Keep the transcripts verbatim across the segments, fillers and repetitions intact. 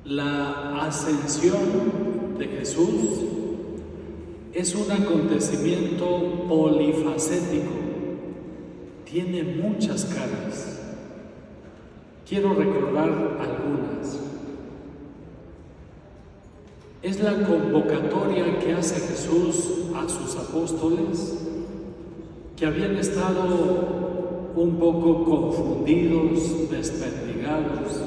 La ascensión de Jesús es un acontecimiento polifacético, tiene muchas caras. Quiero recordar algunas. Es la convocatoria que hace Jesús a sus apóstoles que habían estado un poco confundidos, desperdigados.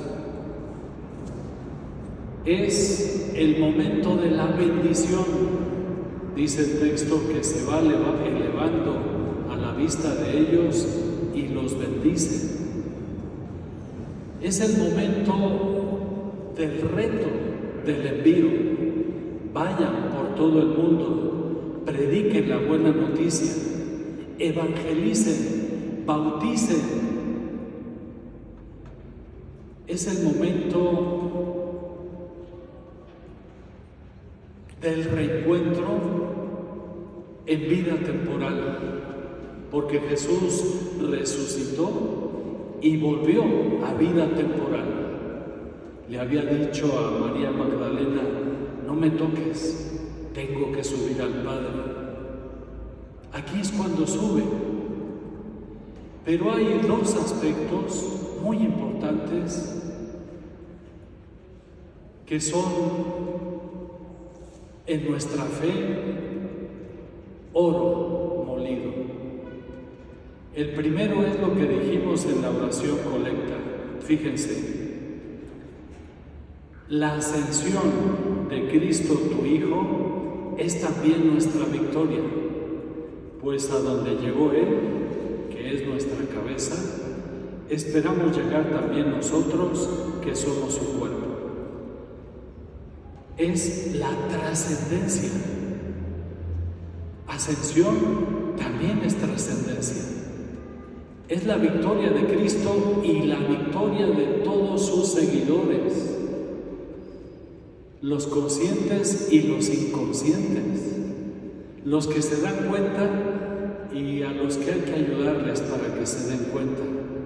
Es el momento de la bendición. Dice el texto que se va elevando a la vista de ellos y los bendice. Es el momento del reto, del envío. Vayan por todo el mundo, prediquen la buena noticia, evangelicen, bauticen. Es el momento del reencuentro en vida temporal, porque Jesús resucitó y volvió a vida temporal. Le había dicho a María Magdalena: no me toques, tengo que subir al Padre. Aquí es cuando sube. Pero hay dos aspectos muy importantes que son en nuestra fe oro molido. El primero es lo que dijimos en la oración colecta. Fíjense, la ascensión de Cristo tu Hijo es también nuestra victoria, pues a donde llegó Él, que es nuestra cabeza, esperamos llegar también nosotros, que somos su cuerpo. Es la trascendencia. Ascensión también es trascendencia. Es la victoria de Cristo y la victoria de todos sus seguidores, los conscientes y los inconscientes, los que se dan cuenta y a los que hay que ayudarles para que se den cuenta.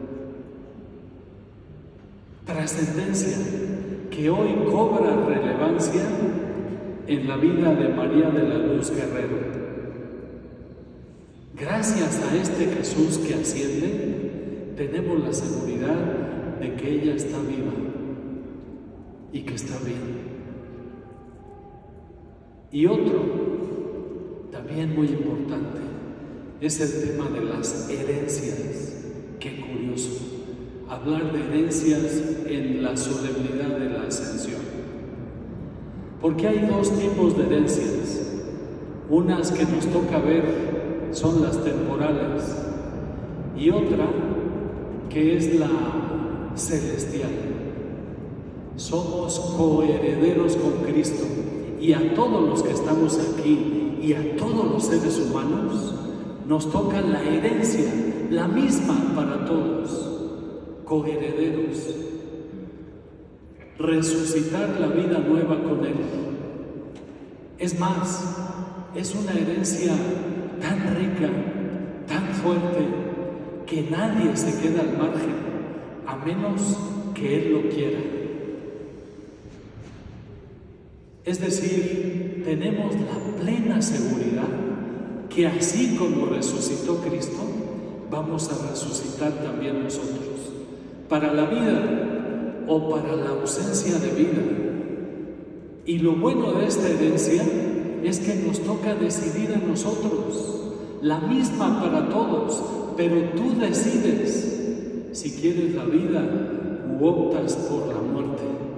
Trascendencia que hoy cobra relevancia en la vida de María de la Luz Guerrero. Gracias a este Jesús que asciende, tenemos la seguridad de que ella está viva y que está bien. Y otro, también muy importante, es el tema de las herencias. Qué curioso, hablar de herencias en la solemnidad de la ascensión. Porque hay dos tipos de herencias. Unas que nos toca ver son las temporales y otra que es la celestial. Somos coherederos con Cristo, y a todos los que estamos aquí y a todos los seres humanos nos toca la herencia, la misma para todos, coherederos. Resucitar la vida nueva con Él. Es más, es una herencia tan rica, tan fuerte, que nadie se queda al margen, a menos que Él lo quiera. Es decir, tenemos la plena seguridad que así como resucitó Cristo, vamos a resucitar también nosotros, para la vida o para la ausencia de vida. Y lo bueno de esta herencia es que nos toca decidir a nosotros, la misma para todos, pero tú decides si quieres la vida u optas por la muerte.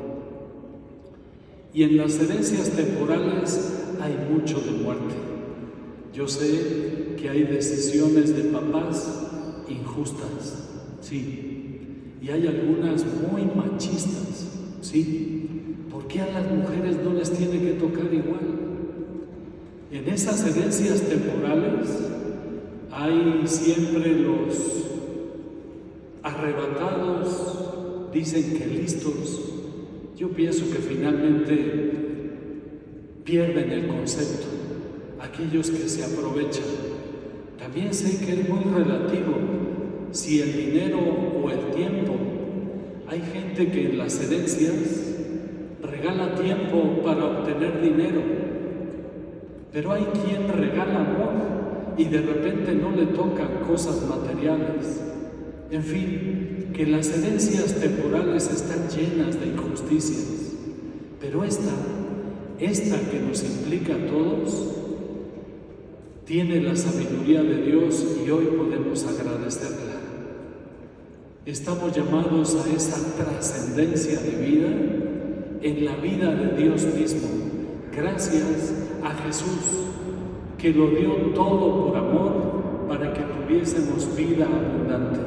Y en las herencias temporales hay mucho de muerte. Yo sé que hay decisiones de papás injustas, sí, y hay algunas muy machistas, sí. ¿Por qué a las mujeres no les tiene que tocar igual? En esas herencias temporales hay siempre los arrebatados, dicen que listos. Yo pienso que finalmente pierden el concepto, aquellos que se aprovechan. También sé que es muy relativo si el dinero o el tiempo. Hay gente que en las herencias regala tiempo para obtener dinero, pero hay quien regala amor y de repente no le tocan cosas materiales. En fin, que las herencias temporales están llenas de injusticias, pero esta, esta que nos implica a todos, tiene la sabiduría de Dios y hoy podemos agradecerla. Estamos llamados a esa trascendencia de vida en la vida de Dios mismo, gracias a Jesús, que lo dio todo por amor para que tuviésemos vida abundante.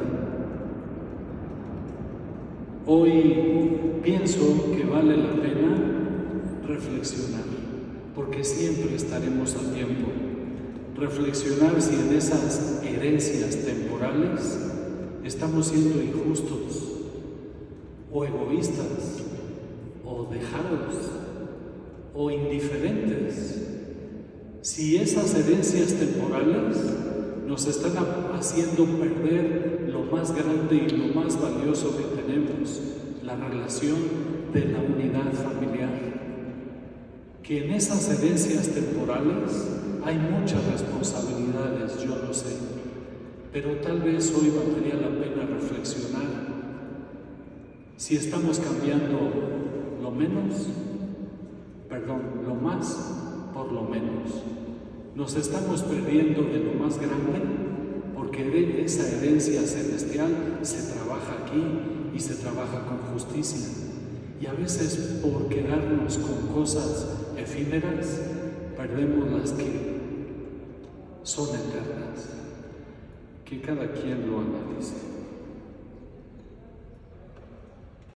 Hoy pienso que vale la pena reflexionar, porque siempre estaremos a tiempo. Reflexionar si en esas herencias temporales estamos siendo injustos, o egoístas, o dejados, o indiferentes. Si esas herencias temporales nos están haciendo perder lo más grande y lo más valioso que tenemos, la relación de la unidad familiar. Que en esas herencias temporales hay muchas responsabilidades, yo lo sé, pero tal vez hoy valdría la pena reflexionar si estamos cambiando lo menos, perdón, lo más por lo menos. Nos estamos perdiendo de lo más grande porque esa herencia celestial se trabaja aquí y se trabaja con justicia. Y a veces por quedarnos con cosas efímeras, perdemos las que son eternas. Que cada quien lo analice.